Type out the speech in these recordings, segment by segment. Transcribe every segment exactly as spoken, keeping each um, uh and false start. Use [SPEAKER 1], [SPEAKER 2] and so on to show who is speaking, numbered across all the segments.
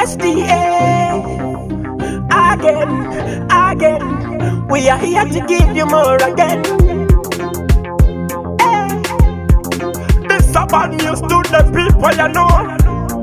[SPEAKER 1] S D A. Again, again, we are here to give you more again. Hey. This is bad news to the people, you know.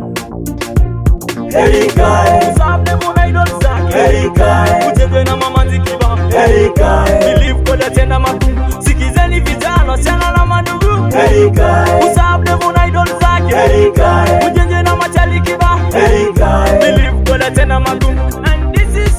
[SPEAKER 2] Erikai,
[SPEAKER 1] Sabne muna idolzake.
[SPEAKER 2] Erikai,
[SPEAKER 1] Ujenge na mama zikiba.
[SPEAKER 2] Erikai,
[SPEAKER 1] Believe koda tena makungu. Sikizeni vijana sana na mandugu.
[SPEAKER 2] Erikai,
[SPEAKER 1] Usabne muna idolzake.
[SPEAKER 2] Erikai,
[SPEAKER 1] Ujenge na machali kiba.
[SPEAKER 2] Erikai,
[SPEAKER 1] Believe koda tena makungu. And this is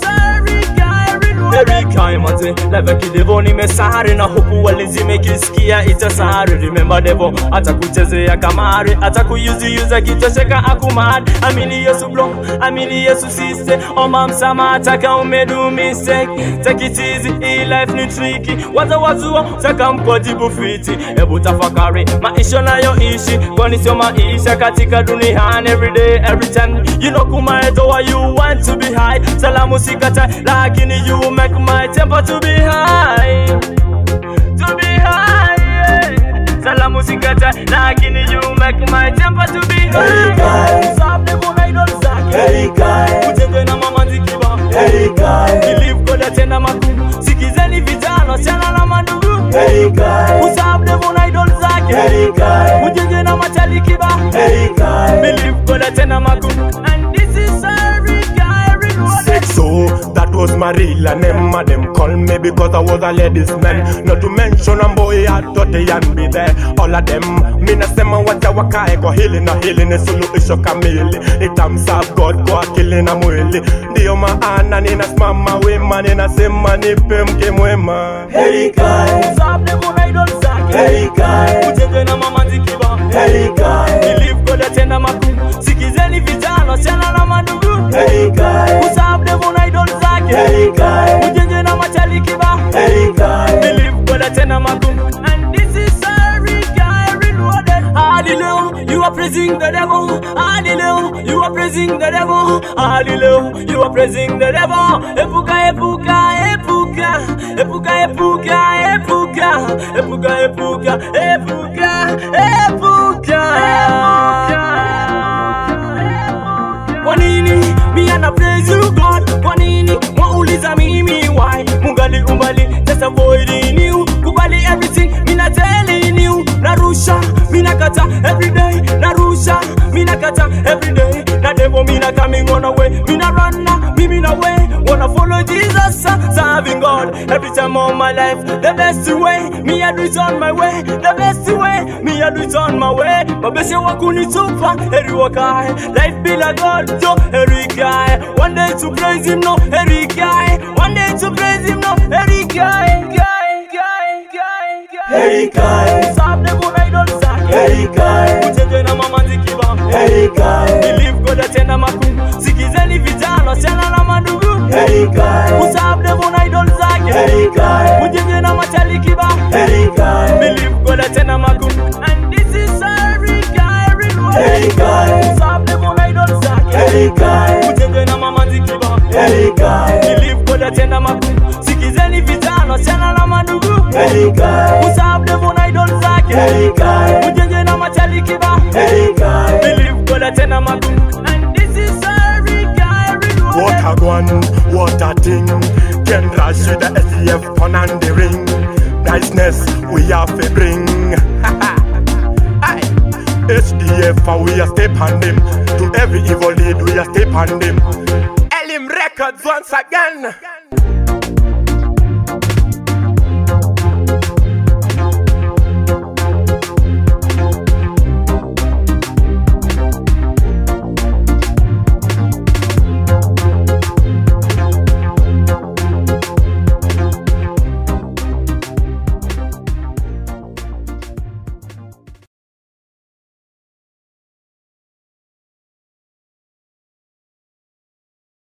[SPEAKER 1] Erikai manze, live kidevo nimesari na huku walizime kisikia itasari. Remember devo, ata kuchezea kamari, ata kuyuzi yuza kitosheka akumad. Amini Yesu bro, amini Yesu siste, oma msama ataka umedu mistake. Take it easy, hii life ni tricky, waza wazua, saka mkojibu fiti. Ebu tafakari, maisha nayo ishi, kwani sio maisha katika duniani. Everyday, every time, you know kumaeto wa you want to be high. Salamu sikata, lakini you make my tempo to be high, to be high, yeah. Salamu sikata, lakini you make my tempo to be high. Sabne muna idolzake.
[SPEAKER 2] Erikai,
[SPEAKER 1] Ujenge na mama zikiba.
[SPEAKER 2] Erikai,
[SPEAKER 1] Believe koda tena makungu. Sikizeni vijana sana na mandugu.
[SPEAKER 2] Erikai,
[SPEAKER 1] Usabne muna idolzake.
[SPEAKER 2] Erikai,
[SPEAKER 1] Ujenge na machali kiba.
[SPEAKER 2] Erikai,
[SPEAKER 1] Believe koda tena makungu. And this is Erikai rewarded.
[SPEAKER 3] So that was my real name. Them call me because I was a ladies man. Not to mention a boy at thirty and be there. All of them, me na sema wacha wakae kwa hili na hili ni suluhisho kamili. Nitamserve God kwa akili na mwili. Ndio maana ninasimama wima, ninasema nipe mke mwema.
[SPEAKER 2] Erikai,
[SPEAKER 1] Usabne muna idolzake.
[SPEAKER 2] Erikai,
[SPEAKER 1] Ujenge na mama zikiba.
[SPEAKER 2] Erikai,
[SPEAKER 1] Believe koda tena makungu. Sikizeni vijana sana na mandugu.
[SPEAKER 2] Erikai,
[SPEAKER 1] Usabne muna idolzake.
[SPEAKER 2] Erikai,
[SPEAKER 1] Ujenge na machali kiba.
[SPEAKER 2] Erikai,
[SPEAKER 1] Believe koda tena makungu. And this is Erikai rewarded. Hallelujah, you are praising the devil. Hallelujah, you are praising the devil. Hallelujah, you are praising the devil. Epuka, epuka, epuka, epuka, epuka, epuka, epuka, epuka, epuka, epuka. Kwa nini mi ana praise you God? Kwa nini wauliza mimi why? Mungali umbali just avoiding you. Kubali everything mina telling you. Narusha mina kata everyday. Narusha mina kata everyday. Na devil mina coming on away. Mina run na me mina way. Wanna follow Jesus, serving God every time of my life. The best way me I do it on my way. The best way me I do it on my way. Mabese wakunitupa Erikai. Life be like God, yo Erikai. One day to praise him, no Erikai. One day to praise him, no Erikai. Guy, guy, guy, guy.
[SPEAKER 2] Erikai,
[SPEAKER 1] Sabne muna idolzake.
[SPEAKER 2] Erikai,
[SPEAKER 1] Ujenge na mama zikiba.
[SPEAKER 2] Erikai,
[SPEAKER 1] Believe koda tena makungu. Sikizeni vijana sana na mandugu.
[SPEAKER 2] Erikai,
[SPEAKER 1] Usabne muna idolzake.
[SPEAKER 2] Erikai,
[SPEAKER 1] Ujenge na machali kiba.
[SPEAKER 2] Erikai,
[SPEAKER 1] Believe koda tena makungu. And this is Erikai rewarded.
[SPEAKER 2] Erikai,
[SPEAKER 1] Usabne muna idolzake.
[SPEAKER 2] Erikai,
[SPEAKER 1] Ujenge na mama zikiba.
[SPEAKER 2] Erikai,
[SPEAKER 1] Believe koda tena makungu. Sikizeni vijana sana na mandugu.
[SPEAKER 2] Erikai,
[SPEAKER 1] Usabne muna idolzake.
[SPEAKER 2] Erikai,
[SPEAKER 1] Ujenge na machali kiba.
[SPEAKER 2] Erikai,
[SPEAKER 1] Believe koda tena makungu. And this is Erikai rewarded.
[SPEAKER 3] What a one, what a thing. Can rush with the S E F pun and the ring. Niceness we have to bring. Aye. S D F we a step on them. To every evil deed we a step on them. Elim Records once again.